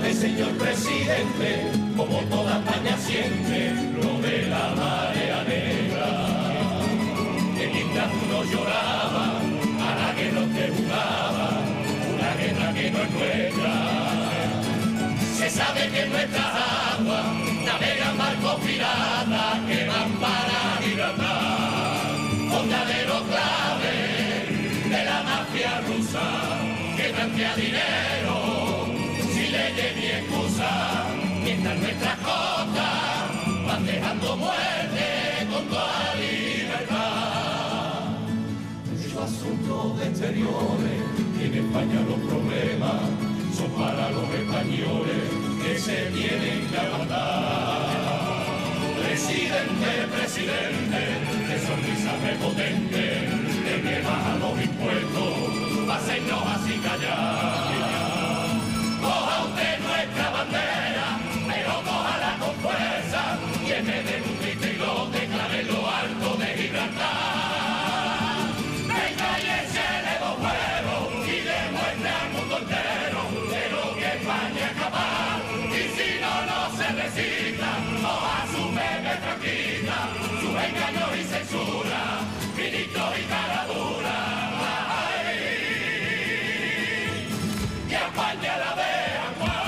sabe, señor presidente, como toda España siempre, lo de la marea negra. Que mientras uno lloraba, a la guerra usted jugaba, una guerra que no es nuestra. Se sabe que en nuestras aguas navegan barcos piratas que van para Gibraltar. Fondeadero clave de la mafia rusa que blanquea dinero sin leyes ni excusa, mientras nuestras costas van dejando muerte con toda libertad. Muchos asuntos exteriores y en España los problemas son para los españoles que se tienen que aguantar. Presidente, presidente, de sonrisa prepotente, de que bajan los impuestos, hacernos así callar. Coja usted nuestra bandera, pero cójala con fuerza, y en vez de un trilote, clave en lo alto de Gibraltar. Venga y échele dos huevos y demuestre al mundo entero de lo que España es capaz. Y si no, no se resista, o asume franquista, sus engaños y censura, ministros y cara dura. Ay, y a España la dejan jugar.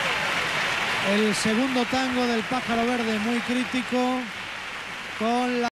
El segundo tango del Pájaro Verde, muy crítico con la